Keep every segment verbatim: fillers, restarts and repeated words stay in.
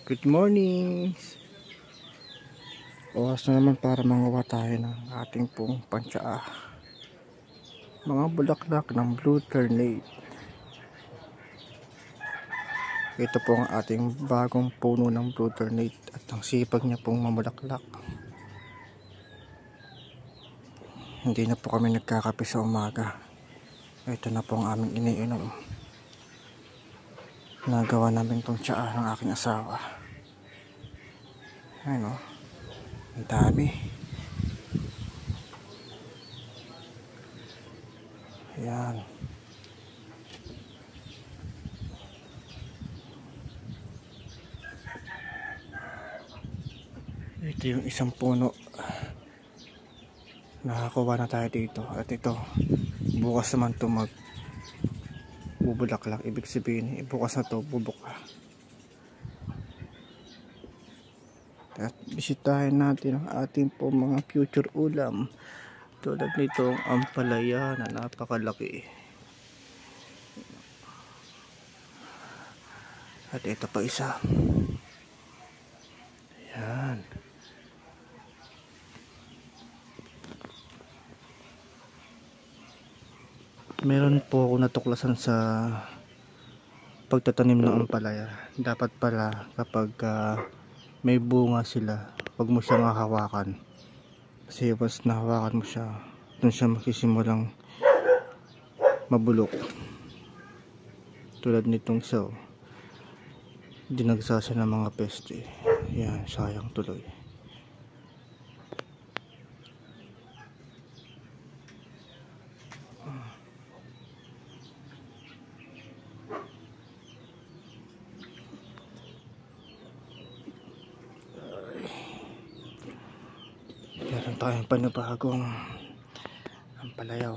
Good morning! Oras na naman para manguha tayo ng ating pong pantsaa. Mga bulaklak ng blue ternate. Ito po ang ating bagong puno ng blue ternate at ang sipag niya pong mamulaklak. Hindi na po kami nagkakape sa umaga. Ito na po ang aming iniinom. Nagawa namin itong tsaa ng aking asawa. Ayun o. Ang dami. Ayan. Ito yung isang puno. Nakakuha na tayo dito. At ito, bukas naman ito mag bubulaklak. Ibig sabihin, bukas na ito bubuka. At bisitahin natin ang ating po mga future ulam. Tulad nitong ampalaya na napakalaki. At ito pa isa. Ayan. Meron po ako natuklasan sa pagtatanim ng ampalaya. Dapat pala kapag uh, may bunga sila, huwag mo siyang hahawakan. Kasi once nahawakan mo siya, doon siya makisimulang mabulok. Tulad nitong saw. Dinagsa siya ng mga peste. Yan, sayang tuloy. Meron tayong panibagong ampalayaw.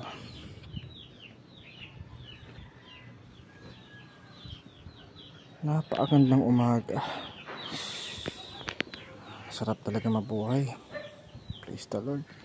Napakagandang umaga. Sarap talaga mabuhay. Praise the Lord.